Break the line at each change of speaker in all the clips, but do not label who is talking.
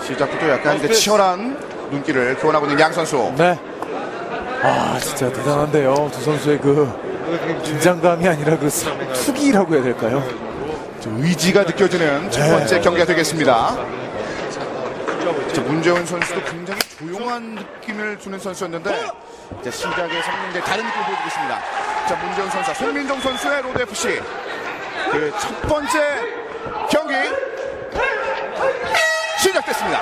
시작부터 약간 이제 치열한 눈길을 교환하고 있는 양 선수.
네. 아, 진짜 대단한데요. 두 선수의 그 긴장감이 아니라 그 투기라고 해야 될까요?
의지가 느껴지는 첫 번째 경기가 되겠습니다. 자, 문재훈 선수도 굉장히 조용한 느낌을 주는 선수였는데 이제 시작에서는 이제 다른 느낌을 보여주고 있습니다. 자, 문재훈 선수, 송민종 선수의 로드 FC 그 첫 번째 경기 시작됐습니다.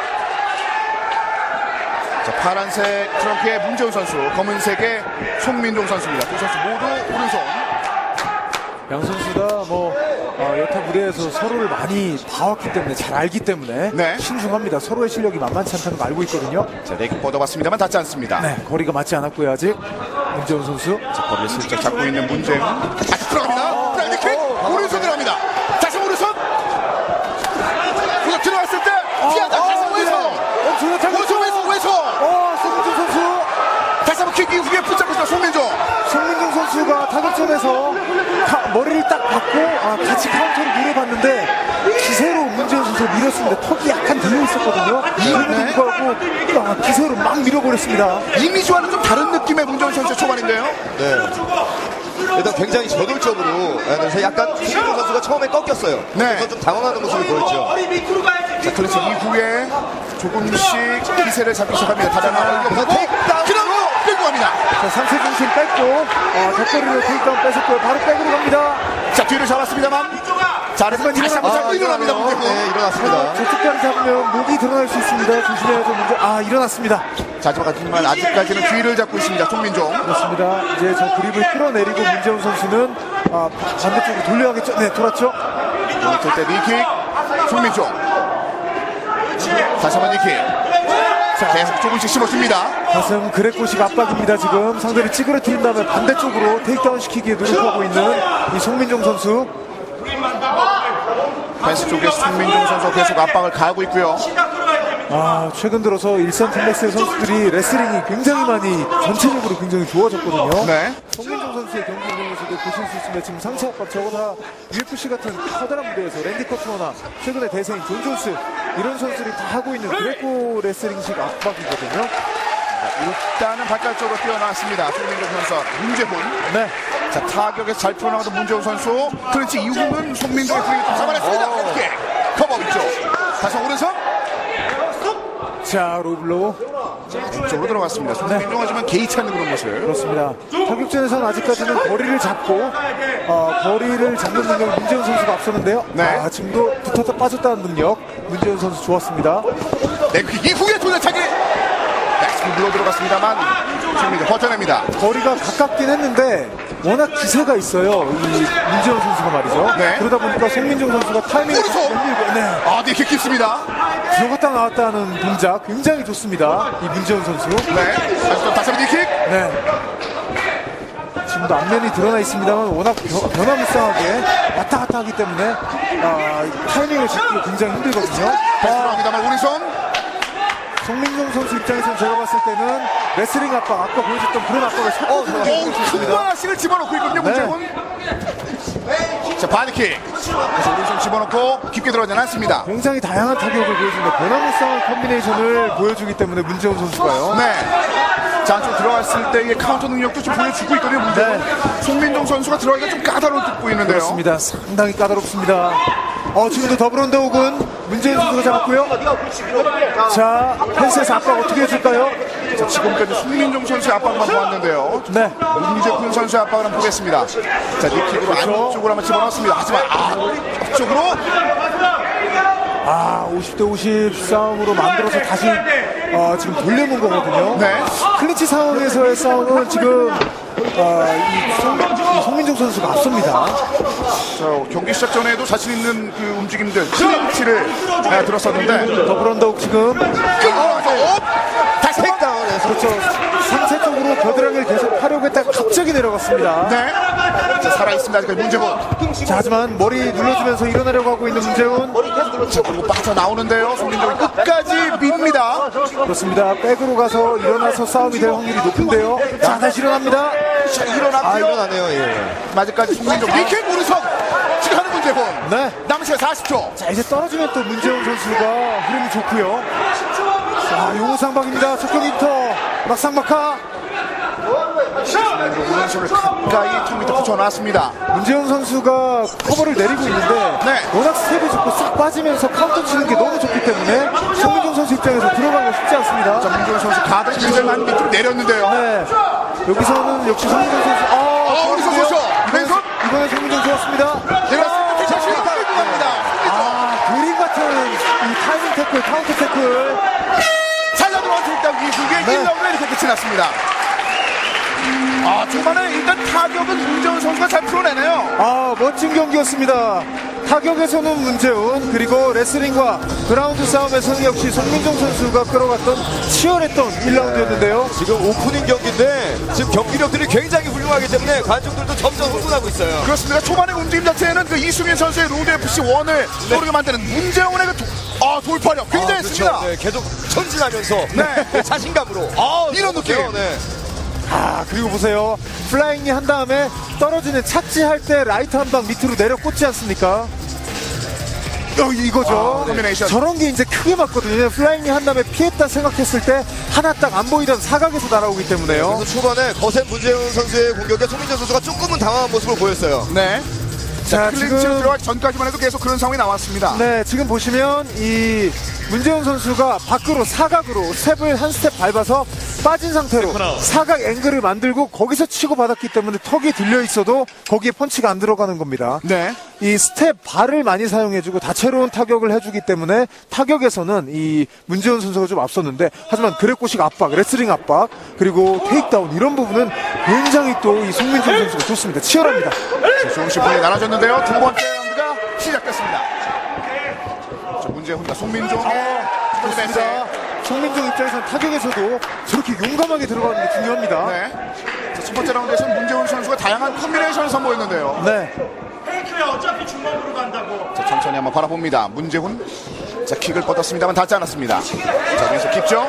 자, 파란색 트렁크의 문재훈 선수, 검은색의 송민종 선수입니다. 두 선수 모두 오른손.
양 선수 다 뭐 여타 무대에서 서로를 많이 봐왔기 때문에 잘 알기 때문에
네.
신중합니다. 서로의 실력이 만만치 않다는 거 알고 있거든요.
자, 내기 뻗어봤습니다만 닿지 않습니다.
네, 거리가 맞지 않았고요 아직. 문재훈 선수.
자, 거리를 슬쩍 잡고 있는 문재훈. 다시 들어갑니다. 프라이드킥 오른손 들어갑니다. 다시 오른손. 우선 들어갔을 때 피한다. 다시 왼손. 왼손.
송민종 선수.
다시 한번 킥 이후에 붙잡고 있다. 송민종.
송민종 선수가 타격전에서 머리를 딱 받고 같이 카운터를 노려봤는데 기세로 문재훈 선수를 밀었습니다. 턱이 약간 들려있었거든요. 그럼에도 불구하고 기세로 막 밀어버렸습니다.
이미지와는 좀 다른 느낌의 문재훈 선수의 초반인데요.
네. 일단 굉장히 저돌적으로 그래서 약간 송민종 선수가 처음에 꺾였어요.
네.
그래서 좀 당황하는 모습을 보였죠.
자, 클래식 이후에 조금씩 기세를 잡기 시작합니다. 다양한 테이크다운 끌고 갑니다.
자, 상체 중심 뺐고 턱걸이로 테이크다운 뺏었고요. 바로 백으로 갑니다.
자, 뒤를 잡았습니다만 자, 하지만 다시 한번 잡고 일어납니다. 문재훈.
네, 일어났습니다.
저쪽 다리 잡으면 목이 드러날 수 있습니다. 조심해야죠. 문제. 일어났습니다.
자, 하지만 아직까지는 뒤를 잡고 있습니다. 송민종.
그렇습니다. 이제 저 그립을 끌어내리고 문재훈 선수는 반대쪽으로 돌려야겠죠. 네, 돌았죠.
오른쪽 때 니킥. 송민종. 다시 한번 니킥. 자, 계속 조금씩 씹어줍니다.
가슴 그래코식 압박입니다. 지금 상대를 찌그러뜨린 다음에 반대쪽으로 테이크다운 시키기에 노력하고 있는 이 송민종 선수.
펜스 쪽에 송민종 선수 계속 압박을 가하고 있고요.
최근 들어서 일선 팀렉스의 선수들이 레슬링이 굉장히 많이 전체적으로 굉장히 좋아졌거든요.
네.
송민종 선수의 경기 운영에서도 보실 수 있으면 지금 상체 압박 저거나 UFC 같은 커다란 무대에서 랜디 커트너나 최근에 대세인 존 존스 이런 선수들이 다 하고 있는 그레코 레슬링식 압박이거든요.
일단은 바깥쪽으로 뛰어나왔습니다. 송민종 선수. 문재훈.
네.
자, 타격에서 잘 풀어나가던 문재훈 선수. 클린치 이후는 송민종의 분위기 잡아냈습니다. 이렇게 커버 위쪽. 다시 오른손.
자, 로블로.
왼쪽으로 들어갔습니다. 송민종 하지만 개의치 않는 그런 모습.
그렇습니다. 타격전에서는 아직까지는 거리를 잡고 거리를 잡는 능력 문재훈 선수가 앞서는데요.
네.
지금도 붙었다 빠졌다는 능력 문재훈 선수 좋았습니다.
네, 그 이후에 돌려차기. 물러 들어갔습니다만 송민종 버텨냅니다.
거리가 가깝긴 했는데 워낙 기세가 있어요. 이 문재훈 선수가 말이죠.
네.
그러다 보니까 송민종 선수가 타이밍을
오른손!
네.
니킥 깊습니다.
들어갔다 나왔다 하는 동작 굉장히 좋습니다. 이 문재훈 선수.
네. 다시 한번 니킥.
네. 지금도 앞면이 드러나 있습니다만 워낙 변화무쌍하게 왔다 갔다 하기 때문에 타이밍을 잡기 굉장히 힘들거든요.
들어갑니다만 오른손.
송민종 선수 입장에서는 제가 봤을 때는 레슬링 압박, 아까 보여줬던 그런 압박을
큰 하나씩을 집어넣고 있거든요. 문재훈. 자, 바디킥. 그래서 오른손 집어넣고 깊게 들어가지 않습니다.
굉장히 다양한 타격을 보여주는데 변화무쌍한 컨비네이션을 보여주기 때문에 문재훈 선수가요.
네. 자, 안쪽 들어갔을 때의 카운터 능력도 좀 보여주고 있거든요. 문재훈. 송민종 선수가 들어가기가 좀 까다로울 듯 보이는데요.
그렇습니다. 상당히 까다롭습니다. 지금도 더블 언더훅은 문재훈 선수가 잡았고요. 자, 펜스에서 압박 어떻게 해줄까요?
자, 지금까지 송민종 선수의 압박만 보았는데요.
네.
문재훈 선수의 압박을 한번 보겠습니다. 자, 니킥으로 안쪽으로 한번 집어넣었습니다. 하지만 앞쪽으로
50대 50 싸움으로 만들어서 다시 지금 돌려놓은 거거든요.
네.
클린치 상황에서의 싸움은 지금 송민종 선수가 앞섭니다.
자, 경기 시작 전에도 자신 있는 그 움직임들 클린치를 들었었는데
더블 언더훅 지금
다시
테이크다운에서
그렇죠. 상체 쪽으로 겨드랑이를 계속 하려고 했다가 갑자기 내려갔습니다.
네. 자, 살아있습니다. 아직까지 문재훈.
자, 하지만 머리 눌러주면서 일어나려고 하고 있는 문재훈.
자, 그리고 빠져나오는데요. 송민종이 끝까지 밉니다.
그렇습니다. 백으로 가서 일어나서 싸움이 될 확률이 높은데요. 자, 다시 일어납니다.
자, 일어났고요.
일어나네요. 예.
아직까지 송민종 니킥 오른손. 지금 하는 문재훈.
네.
남은 시간 40초.
자, 이제 떨어지면 또 문재훈 선수가 흐름이 좋고요. 자, 용상방입니다. 첫경부터 막상막하.
오른손을 가까이 턱 밑에 붙여놨습니다.
문재훈 선수가 커버를 내리고 있는데
네.
워낙 스텝이 좋고 싹 빠지면서 카운터 치는 게 너무 좋기 때문에 송민종 선수 입장에서 들어가기가 쉽지 않습니다.
자, 문재훈 선수 가드 기절만 밑으로 내렸는데요.
네. 여기서는 역시 송민종 선수.
어디서 보죠? 왼손.
이번에 송민종 좋았습니다.
내렸습니다. 피차시 끌고 갑니다.
그림 같은 이 타이밍 태클, 카운터 태클.
살려 들어온 택다운 이후에
네.
1라운드에 이렇게 끝이 났습니다. 초반에 일단 타격은 문재훈 선수가 잘 풀어내네요.
멋진 경기였습니다. 타격에서는 문재훈, 그리고 레슬링과 그라운드 싸움에서는 역시 송민종 선수가 끌어갔던 치열했던 1라운드였는데요.
지금 오프닝 경기인데 지금 경기력들이 굉장히 훌륭하기 때문에 관중들도 점점 흥분하고 있어요.
그렇습니다. 초반의 움직임 자체는 그 이수민 선수의 로드 FC1을 떠오르게 만드는 문재훈의 그 돌파력 굉장했습니다.
그렇죠. 네, 계속 전진하면서
네.
자신감으로
이런 느낌.
네.
그리고 보세요. 플라잉이 한 다음에 떨어지는 착지할 때 라이트 한 방 밑으로 내려 꽂지 않습니까? 이거죠.
콤비네이션.
저런 게 이제 크게 맞거든요. 플라잉이 한 다음에 피했다 생각했을 때 하나 딱 안 보이던 사각에서 날아오기 때문에요.
그래서 초반에 거센 문재훈 선수의 공격에 송민정 선수가 조금은 당황한 모습을 보였어요.
네.
자,
클린치로
지금
들어가기 전까지만 해도 계속 그런 상황이 나왔습니다.
네, 지금 보시면 이 문재훈 선수가 밖으로 사각으로 스텝을 한 스텝 밟아서 빠진 상태로 사각 앵글을 만들고 거기서 치고 받았기 때문에 턱이 들려 있어도 거기에 펀치가 안 들어가는 겁니다.
네.
이 스텝 발을 많이 사용해주고 다채로운 타격을 해주기 때문에 타격에서는 이 문재훈 선수가 좀 앞섰는데, 하지만 그래코식 압박, 레슬링 압박, 그리고 테이크다운 이런 부분은 굉장히 또 이 송민종 선수가 좋습니다. 치열합니다.
좋은 슈퍼이 나눠졌는데요. 두 번째 라운드가 시작됐습니다. 자, 문재훈과 송민종의
좋습니다. 송민종 입장에서는 타격에서도 저렇게 용감하게 들어가는 게 중요합니다.
네. 자, 첫 번째 라운드에서는 문재훈 선수가 다양한 콤비네이션을 선보였는데요.
네.
페이크야 어차피 중간으로 간다고.
자, 천천히 한번 바라봅니다. 문재훈. 자, 킥을 뻗었습니다만 닿지 않았습니다. 자, 왼손 깊죠?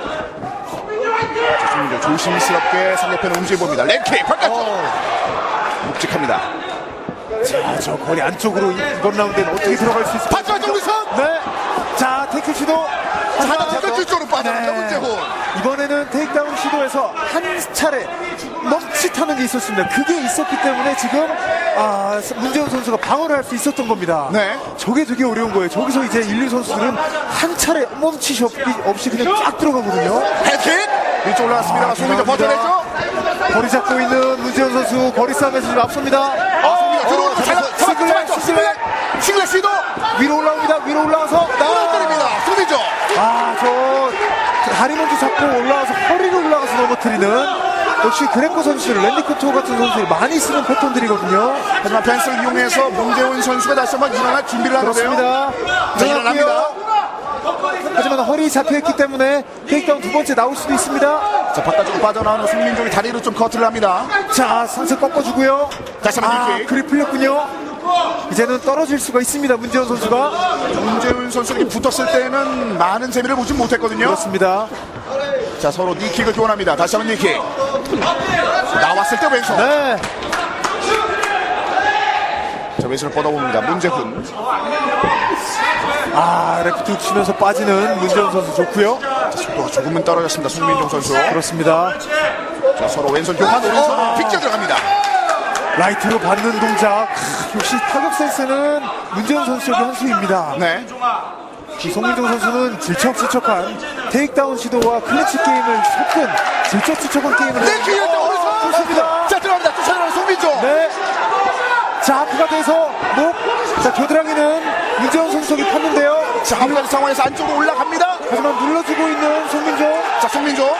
자, 송민종 조심스럽게 상대편을 움직여봅니다. 랩킥 바깥쪽. 묵직합니다.
자, 저 거리 안쪽으로 이번 라운드에는 어떻게 들어갈 수 있을까?
바깥쪽 우선.
네. 자, 태클 시도.
하나 태클 뒤쪽으로 빠집니다.
네.
문재훈.
이번에는 테이크다운 시도에서 한 차례 멈칫하는 게 있었습니다. 그게 있었기 때문에 지금 문재훈 선수가 방어를 할 수 있었던 겁니다.
네.
저게 되게 어려운 거예요. 저기서 이제 인류 선수들은 한 차례 멈칫이 없이 그냥 쫙 들어가거든요.
헤드킥. 위쪽 올라왔습니다. 송민종 버텨냈죠?
거리 잡고 있는 문재훈 선수 거리 싸움에서 지금 앞섭니다.
송민종 들어오는 싱글렛 시도.
위로 올라옵니다. 위로 올라와서
때립니다. 송민종.
저 다리 먼저 잡고 올라와서 허리로 올라가서 넘어뜨리는, 역시 그레코 선수들, 랜디 코토 같은 선수들이 많이 쓰는 패턴들이거든요.
하지만 펜스를 이용해서 문재훈 선수가 다시 한번 일어날 준비를 하는데요.
그렇습니다.
자, 일어납니다.
하지만 허리 잡혀있기 때문에 테이크다운 두 번째 나올 수도 있습니다.
자, 바깥쪽으로 빠져나오는 송민종이 다리로 좀 커트를 합니다.
자, 상체 꺾어주고요.
다시 한번 킥.
그립 풀렸군요. 이제는 떨어질 수가 있습니다. 문재훈 선수가.
문재훈 선수가 붙었을 때는 많은 재미를 보지 못했거든요.
그렇습니다.
자, 서로 니킥을 교환합니다. 다시 한번 니킥. 나왔을 때 왼손.
네.
자, 왼손을 뻗어봅니다. 문재훈.
레프트 치면서 빠지는 문재훈 선수 좋고요.
자, 속도가 조금은 떨어졌습니다. 송민종 선수.
그렇습니다.
자, 서로 왼손 교환, 오른손 픽 들어갑니다.
라이트로 받는 동작. 역시 타격 센스는 문재훈 선수의 한 수입니다.
네.
이 송민종 선수는 질척질척한 테이크다운 시도와 클래치 게임을 섞은 질척질척한 게임을
니킥 오른손.
좋습니다.
자, 들어갑니다. 쫓아내는 송민종.
네. 자, 앞가 돼서 자, 겨드랑이는 문재훈 선수에게 팠는데요.
자, 한가지 상황에서 안쪽으로 올라갑니다.
하지만 눌러주고 있는 송민종.
자, 송민종.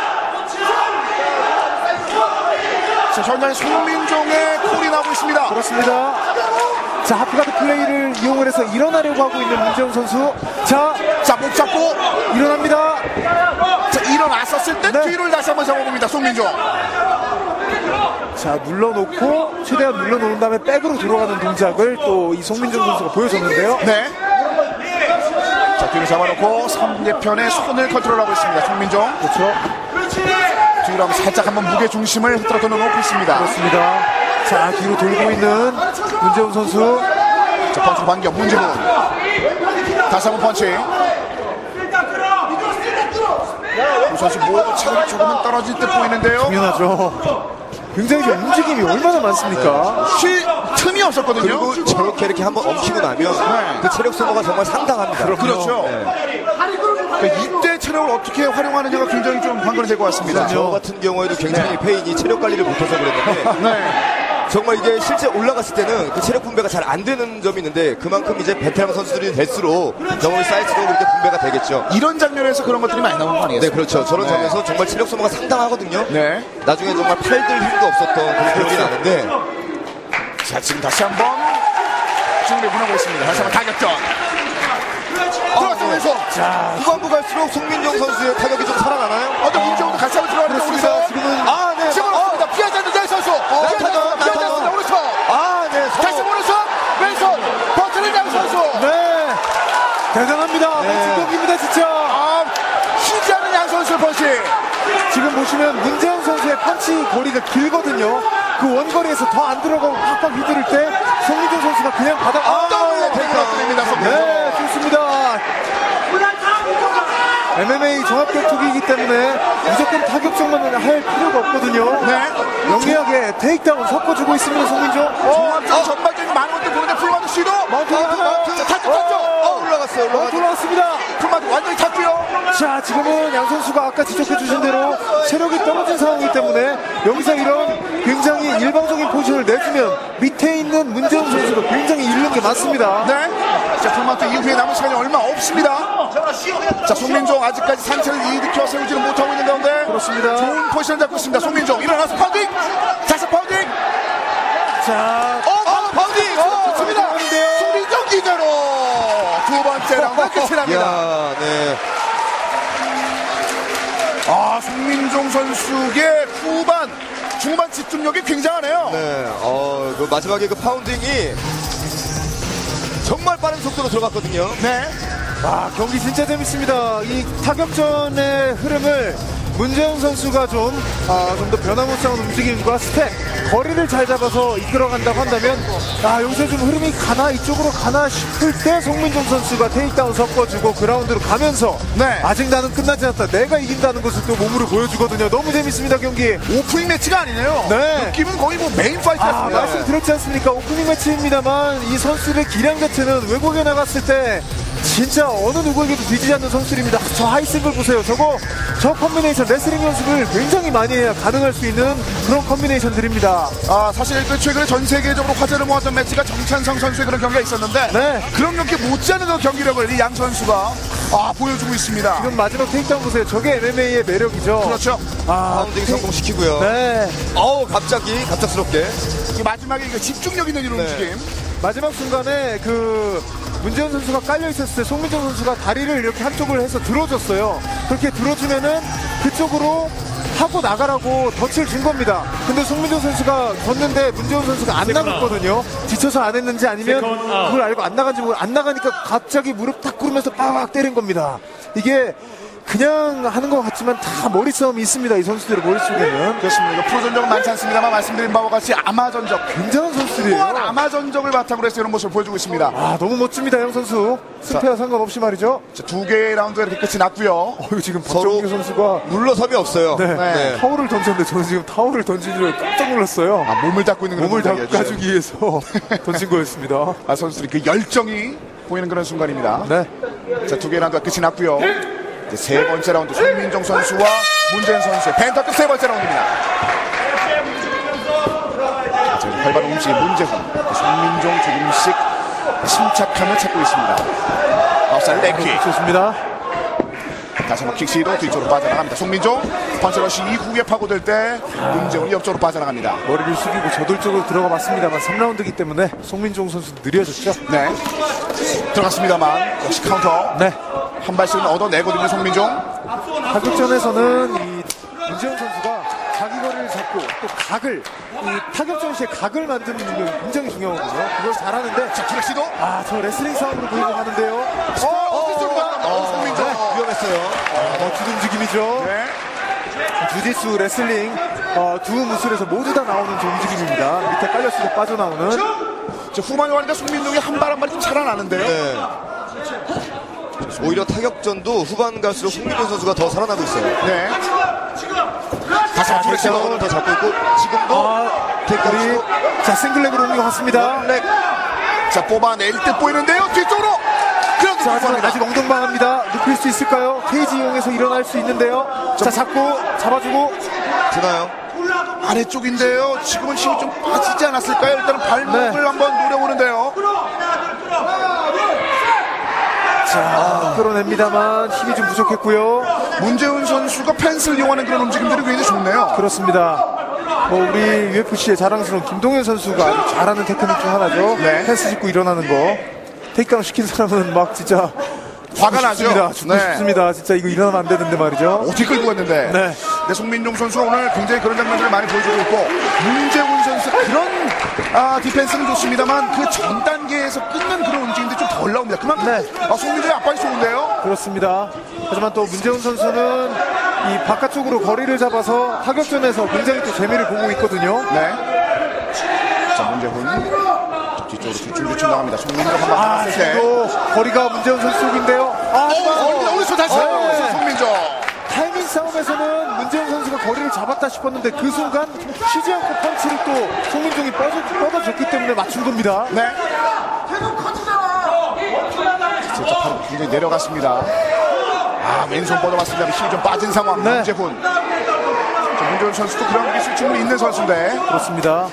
자, 현장에 송민종의 콜이 나오고 있습니다.
그렇습니다. 자, 하프가드 플레이를 이용을 해서 일어나려고 하고 있는 문재훈 선수. 자,
목 잡고
일어납니다.
자, 일어났었을 때
네.
뒤를 다시 한번 잡아봅니다. 송민종.
자, 눌러놓고 최대한 눌러놓은 다음에 백으로 들어가는 동작을 또 이 송민종 선수가 보여줬는데요.
네. 자, 뒤를 잡아놓고 상대편의 손을 컨트롤하고 있습니다. 송민종.
그렇죠.
뒤로 한번 살짝 한번 무게 중심을 흐트러져 놓고 있습니다.
그렇습니다. 자, 뒤로 돌고 있는 문재훈 선수.
자, 펀치 반격 문재훈. 다시 한번 펀치. 두 선수 모두 체력이 조금은 떨어질 듯 보이는데요.
당연하죠. 굉장히 좀 움직임이 얼마나 많습니까?
쉴 틈이 없었거든요.
그리고 저렇게 이렇게 한번 엉키고 나면 그 체력 소모가 정말 상당합니다.
그렇죠.
네.
그러니까 이때 체력을 어떻게 활용하느냐가 굉장히 좀 관건이 될 것 같습니다.
저 같은 경우에도 굉장히 페인이 체력 관리를 못해서 그랬는데
네.
정말 이게 실제 올라갔을 때는 그 체력 분배가 잘 안 되는 점이 있는데 그만큼 이제 베테랑 선수들이 될수록 경험이 쌓일수록 그렇게 분배가 되겠죠.
이런 장면에서 그런 것들이 많이 나오는 거
네,
아니겠습니까?
그렇죠. 저런 장면에서 정말 체력 소모가 상당하거든요.
네.
나중에 정말 팔들 힘도 없었던 그런 기억이 나는데
자, 지금 다시 한번 준비 분하고 있습니다. 다시 한번 타격전. 들어가면서
후반부 갈수록 송민정 선수의 타격이 좀 살아나나요?
어떤 문제도 같이 한번 들어가는 오른손.
지금은
아, 네.
집어넣습니다. 피하지 않는 내 선수. 피하지 않는 오른손.
아, 네.
다시 오른손. 왼손. 버티는 양 선수.
네 대단합니다.
네.
멋진 경기입니다 진짜.
쉬지 않는 양 선수의 펀치.
지금 보시면 문재훈 선수의 펀치 거리가 길거든요. 그 원거리에서 더 안 들어가고 팍팍 휘두를 때 송민정 선수가 그냥 받아
대단합니다.
네 좋습니다. MMA 종합격투기이기 때문에 무조건 타격적만 할 필요가 없거든요.
네.
영리하게 테이크다운 섞어주고 있습니다 송민정.
종합적 전반적인 많은 것들 보는데 풀마드 시도.
마운트 하나.
자, 탔죠.
올라갔어요.
돌아왔습니다.
풀마드 완전히 탔고요.
자 지금은 양 선수가 아까 지적해 주신 대로 체력이 떨어진 상황이기 때문에 여기서 이런 굉장히 일방적인 포지션을 내주면 밑에 있는 문재훈 선수도 굉장히 잃는 게 많습니다.
네. 자, 풀마드 이후에 남은 시간이 얼마 없습니다. 자, 송민종 아직까지 상체를 일으켜 세우지는 못하고 있는 가운데
그렇습니다.
좋은 포지션을 잡고 있습니다. 송민종 일어나서 파운딩. 다시 파운딩.
자
파운딩. 좋습니다. 송민종 기대로 두 번째 라운드 끝이 납니다.
야, 네.
송민종 선수의 후반 중반 집중력이 굉장하네요.
네. 그 마지막에 그 파운딩이 정말 빠른 속도로 들어갔거든요.
네.
경기 진짜 재밌습니다. 이 타격전의 흐름을 문재훈 선수가 좀 더 변화무쌍한 움직임과 스텝, 거리를 잘 잡아서 이끌어간다고 한다면 여기서 좀 흐름이 가나 이쪽으로 가나 싶을 때 송민종 선수가 테이크다운 섞어주고 그라운드로 가면서
네.
아직 나는 끝나지 않았다. 내가 이긴다는 것을 또 몸으로 보여주거든요. 너무 재밌습니다 경기.
오프닝 매치가 아니네요.
네.
느낌은 거의 뭐 메인 파이트 같습니다.
말씀드렸지 않습니까? 오프닝 매치입니다만 이 선수들의 기량 자체는 외국에 나갔을 때 진짜 어느 누구에게도 뒤지지 않는 선수들입니다. 저 하이싱글 보세요. 저 컨비네이션 레슬링 연습을 굉장히 많이 해야 가능할 수 있는 그런 컨비네이션들입니다.
사실 그 최근에 전 세계적으로 화제를 모았던 매치가 정찬성 선수의 그런 경기가 있었는데
네.
그런 경기 못지않은 그 경기력을 이 양 선수가 보여주고 있습니다.
지금 마지막 테이크다운 보세요. 저게 MMA의 매력이죠.
그렇죠.
파운딩 성공시키고요.
네.
갑작스럽게.
이 마지막에 그 집중력 있는 이런
네.
움직임.
마지막 순간에 그 문재훈 선수가 깔려 있었을 때 송민정 선수가 다리를 이렇게 한쪽을 해서 들어줬어요. 그렇게 들어주면은 그쪽으로 하고 나가라고 덫을 준 겁니다. 근데 송민정 선수가 졌는데 문재훈 선수가 안 나갔거든요. 지쳐서 안 했는지 아니면 그걸 알고 안 나간지 모르고 안 나가니까 갑자기 무릎 탁 꿇으면서 빠박 때린 겁니다. 이게 그냥 하는 것 같지만 다 머리싸움이 있습니다. 이 선수들의 머릿속에는.
그렇습니다. 프로 전적은 많지 않습니다만 말씀드린 바와 같이 아마 전적
굉장한 선수들이에요.
또한 아마 전적을 바탕으로 해서 이런 모습을 보여주고 있습니다.
너무 멋집니다. 양 선수. 승패와 상관없이 말이죠.
자, 두 개의 라운드가 이렇게 끝이 났고요.
지금
서로
박정규 선수가
물러섬이 없어요.
네.
타올을 던졌는데 저는 지금 타올을 던진 줄 깜짝 놀랐어요.
몸을 닫고 있는 그런
몸을
동작이었죠.
닦아주기 위해서 던진 거였습니다.
선수들이 그 열정이 보이는 그런 순간입니다.
네.
자, 두 개의 라운드가 끝이 났고요. 이제 세 번째 라운드 송민종 선수와 문재훈 선수의 벤터급 세 번째 라운드입니다. 자, 활발한 움직임 문재훈, 송민종 조금씩 침착함을 찾고 있습니다. 아웃사이드 렉킥.
좋습니다.
다시 한번 킥 시도 뒤쪽으로 빠져나갑니다. 송민종 펀치러시 이후에 파고들 때 문재훈이 옆쪽으로 빠져나갑니다.
머리를 숙이고 저돌적으로 들어가 봤습니다만 3라운드이기 때문에 송민종 선수 느려졌죠.
네, 들어갔습니다만 역시 카운터.
네.
한 발씩은 얻어내거든요. 송민종.
타격전에서는 이 문재훈 선수가 자기 거리를 잡고 또 각을 이 타격전 시에 각을 만드는 능력이 굉장히 중요하거든요. 그걸 잘하는데
자, 투렉 시도.
저 레슬링 싸움으로 보이고 하는데요.
어디쪽으로 갔나? 송민종.
위험했어요.
멋진 움직임이죠.
네.
주짓수, 레슬링 두 무술에서 모두 다 나오는 저 움직임입니다. 밑에 깔렸을 때 빠져나오는.
후반에 왔는데 송민종이 한 발 한 발이 좀 살아나는데요.
네. 오히려 타격전도 후반 갈수록 송민종 선수가 더 살아나고 있어요.
네.
다시 한번 프레시를 더 잡고 있고 지금도
태클이 자 싱글렉으로 옮겨갔습니다.
렉.
자, 뽑아낼 듯 보이는데요. 뒤쪽으로. 그런데
자, 하지만
죄송합니다.
아직 엉덩방합니다. 눕힐 수 있을까요? 케이지 이용해서 일어날 수 있는데요. 자, 잡고 잡아주고
되나요?
아래쪽인데요. 지금은 힘이 좀 빠지지 않았을까요? 일단은 발목을
네.
한번 노려보는데요.
자, 끌어냅니다만 힘이 좀 부족했고요.
문재훈 선수가 펜스를 이용하는 그런 움직임들이 굉장히 좋네요.
그렇습니다. 우리 UFC의 자랑스러운 김동현 선수가 아주 잘하는 테크닉 중 하나죠.
네.
펜스 짚고 일어나는 거. 테이크다운 시킨 사람은 막 진짜
화가 나죠.
싶습니다. 죽고
네.
싶습니다. 진짜 이거 일어나면 안 되는데 말이죠.
어떻게 끌고 갔는데.
네.
근데 송민종 선수가 오늘 굉장히 그런 장면들을 많이 보여주고 있고, 문재훈 선수 그런 디펜스는 좋습니다만 그 전 단계에서 끊는 그런 움직임들이 좀 덜 나옵니다. 그만큼
네.
송민종의 압박이 좋은데요.
그렇습니다. 하지만 또 문재훈 선수는 이 바깥쪽으로 거리를 잡아서 타격전에서 굉장히 또 재미를 보고 있거든요.
네. 자, 문재훈. 자, 뒤쪽으로 주춤주춤 나갑니다. 송민종 한번 나갔을 때.
또 거리가 문재훈 선수 쪽인데요.
오른손 다시
네.
송민종.
타이밍 싸움에서는 문재훈 선수가 거리를 잡았다 싶었는데 그 순간 쉬지 않고 펀치를 또 송민종이 뻗어줬기 때문에 맞춘 겁니다.
네. 진짜 바로 굉장히 내려갔습니다. 왼손 뻗어봤습니다. 힘이 좀 빠진 상황.
네.
문재훈. 자, 문재훈 선수도 그런 기술 충분히 있는 선수인데.
그렇습니다.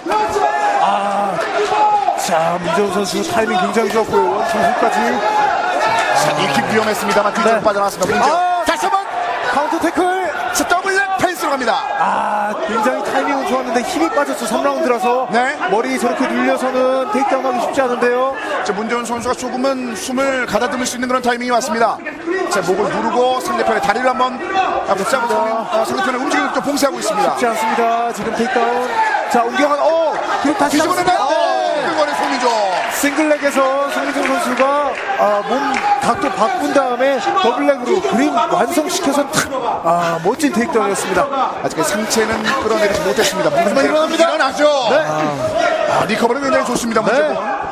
자, 문재훈 선수 타이밍 굉장히 좋았고요. 원투까지
자, 익히 위험했습니다만 뒤쪽으로
네.
빠져나왔습니다. 문재훈. 다시 한번.
카운터 태클.
자, 더블 렉 펜스로 갑니다.
굉장히 타이밍은 좋았는데 힘이 빠졌어. 3라운드라서
네.
머리 저렇게 눌려서는 테이크다운하기 쉽지 않은데요.
자, 문재훈 선수가 조금은 숨을 가다듬을 수 있는 그런 타이밍이 왔습니다. 자, 목을 누르고 상대편의 다리를 한번 붙잡고 상대편의 움직임을 좀 봉쇄하고 있습니다.
쉽지 않습니다. 지금 테이크다운. 자, 옮겨간 그리고 다시
뒤집어내나요?
잡았습니다.
이번에 송민종.
싱글렉에서 송민종 선수가 몸 각도 바꾼 다음에 더블렉으로 그림 완성시켜서 멋진 테이크다운이었습니다.
아직 상체는 끌어내리지 못했습니다.
하지만 일어납니다.
일어나죠.
네.
리커버는 굉장히 좋습니다. 문재훈.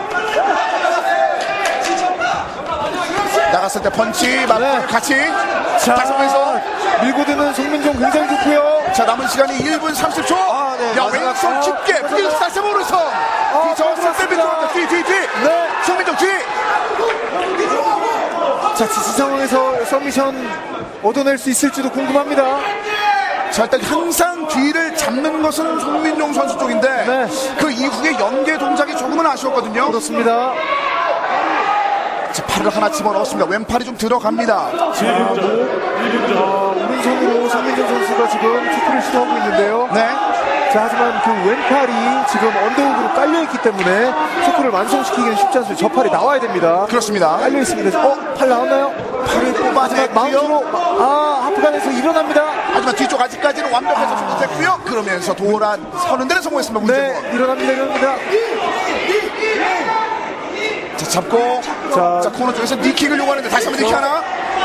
나갔을 때 펀치 맞고
네.
같이
자,
다시 한번서
밀고 드는 송민종 굉장히 좋고요.
자, 남은 시간이 1분 30초.
네.
야,
마지막
왼손 깊게 그리고 다시 한번 오른손. 뒤져서
그렇습니다.
뒤.
네.
송민종 뒤.
자, 지지 상황에서 서미션 얻어낼 수 있을지도 궁금합니다.
자, 일단 항상 뒤를 잡는 것은 송민종 선수 쪽인데
네.
그 이후에 연계 동작이 조금은 아쉬웠거든요.
그렇습니다.
자, 팔을 하나 집어넣었습니다. 왼팔이 좀 들어갑니다.
오른손으로 송민종 선수가 지금 투크를 시도하고 있는데요.
네.
자, 하지만 그 왼팔이 지금 언더훅으로 깔려있기 때문에 투크를 완성시키기는 쉽지 않습니다. 저 팔이 나와야 됩니다.
그렇습니다.
깔려있습니다. 팔 나왔나요?
팔을
마지막 마운트로 하프간에서 일어납니다.
하지만 뒤쪽 아직까지는 완벽해서 준비됐고요. 그러면서 돌아서는 데는 성공했습니다. 문재훈.
네, 일어납니다.
자, 잡고
자,
코너 쪽에서 니킥을 요구하는데 다시 한번 니킥 하나.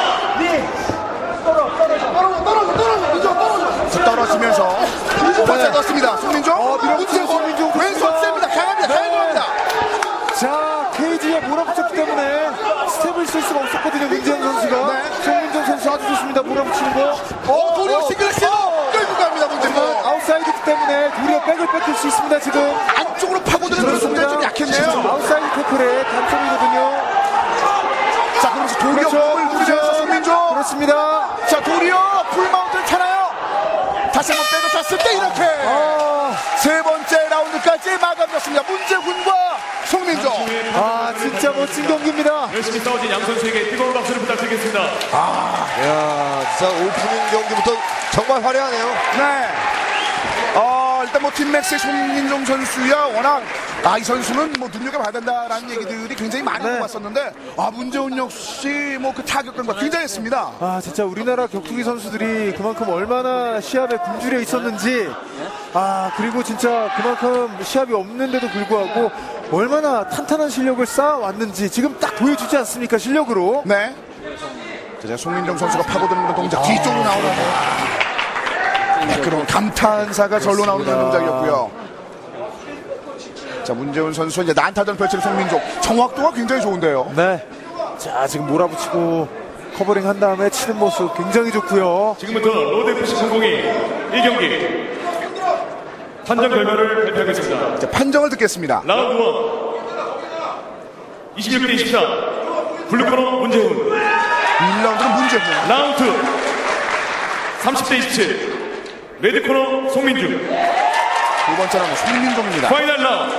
자, 떨어지면서 번째 넣었습니다. 송민종.
밀어붙이는 송민종
왼손 셉니다. 강합니다.
자, 케이지에 몰아붙였기 때문에 스텝을 쓸 수가 없었거든요. 문재훈 선수가.
네.
송민종 선수 아주 좋습니다. 몰아붙이는 거.
도리어 싱글렉 끌고 갑니다. 문재훈.
아웃사이드 때문에 도리어 백을 뺏길 수 있습니다. 지금.
안쪽으로 파고드는 그런 동작이 좀 약했네요.
아웃사이드 태클의 단점이거든요.
자, 그러면서 도리어 몸을 누르면서 송민종.
그렇습니다.
자, 도리어 풀마운트를 타나요? 다시 한번 백을 탔을 때 이렇게 세 번째 라운드까지 마감됐습니다. 문재훈과 송민종.
진짜 멋진 경기입니다.
열심히 싸워진 양 선수에게 뜨거운 박수를 부탁드리겠습니다.
야, 진짜 오프닝 경기부터 정말 화려하네요.
네. 일단 뭐 팀맥스의 송민종 선수야 워낙 이 선수는 뭐 눈여겨봐야 된다라는 얘기들이 굉장히 많이
네.
나왔었는데 문재훈 역시 뭐 그 타격감과 굉장했습니다.
진짜 우리나라 격투기 선수들이 그만큼 얼마나 시합에 굶주려 있었는지, 그리고 진짜 그만큼 시합이 없는데도 불구하고 얼마나 탄탄한 실력을 쌓아왔는지 지금 딱 보여주지 않습니까? 실력으로.
네. 자, 송민종 선수가 파고드는 그런 동작 뒤쪽으로 나오는 그런 감탄사가 절로 나오는 그런 동작이었고요. 자, 문재훈 선수 이제 난타전 펼치는 송민종. 정확도가 굉장히 좋은데요.
네. 자, 지금 몰아붙이고 커버링 한 다음에 치는 모습 굉장히 좋고요.
지금부터 로드FC 002 1경기 판정 결과를 발표하겠습니다.
자, 판정을 듣겠습니다.
라운드 1 26대 24 블루코너 문재훈.
1라운드는 문재훈.
라운드 30대 27 레드코너 송민준.
두 번째 라운드 송민종입니다.
파이널 라운드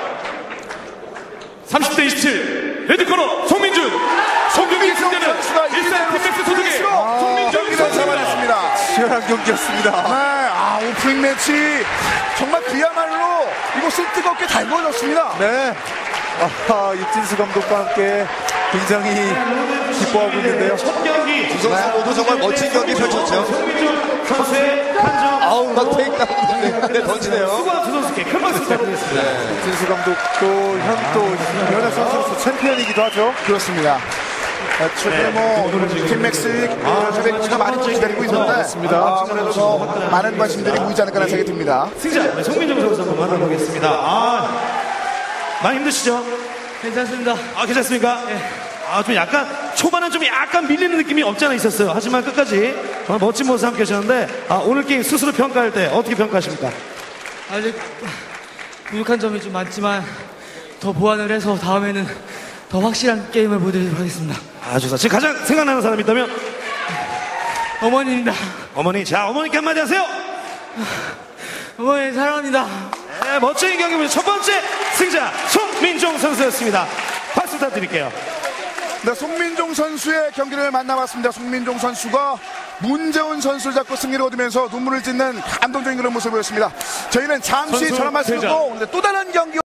30대 27 레드코너 송민준. 송민준의 승자는 일산 팀맥스 소속의 송민준
경기를
선수입니다.
잡아냈습니다.
치열한 경기였습니다.
네, 오프닝 매치 정말 그야말로 이곳을 뜨겁게 달궈졌습니다.
네. 육진수 감독과 함께 굉장히 기뻐하고 있는데요.
첫 경기
두 선수 모두 정말 멋진 경기 펼쳤죠.
송민준 선수의 판정.
아우, 막 테이크다운 던지네요.
수고한 두 선수께 큰 박수 부탁드리겠습니다.
육진수 감독도 또 연예 선수로서 챔피언이기도 하죠.
그렇습니다. 최근에 팀맥스 주백지가 많이 기다리고 있는데 아무래도 더 많은 관심들이 보이지 않을까 하는 생각이 듭니다.
승자 송민정 선수 한번 만나보겠습니다. 많이 힘드시죠?
괜찮습니다.
괜찮습니까? 좀 약간 초반은 좀 약간 밀리는 느낌이 없지 않아 있었어요. 하지만 끝까지 정말 멋진 모습 함께 하셨는데 오늘 게임 스스로 평가할 때 어떻게 평가하십니까?
아직 부족한 점이 좀 많지만 더 보완을 해서 다음에는 더 확실한 게임을 보여드리도록 하겠습니다.
좋습니다. 지금 가장 생각나는 사람이 있다면
어머니입니다.
어머니. 자, 어머니께 한마디 하세요.
어머니 사랑합니다.
네, 멋진 경기입니다. 첫 번째 승자 송민종 선수였습니다. 박수 부탁드릴게요.
네, 송민종 선수의 경기를 만나봤습니다. 송민종 선수가 문재훈 선수를 잡고 승리를 얻으면서 눈물을 짓는 감동적인 그런 모습을 보였습니다. 저희는 잠시
선수
전화 말씀
퇴장.
듣고 오늘 또 다른 경기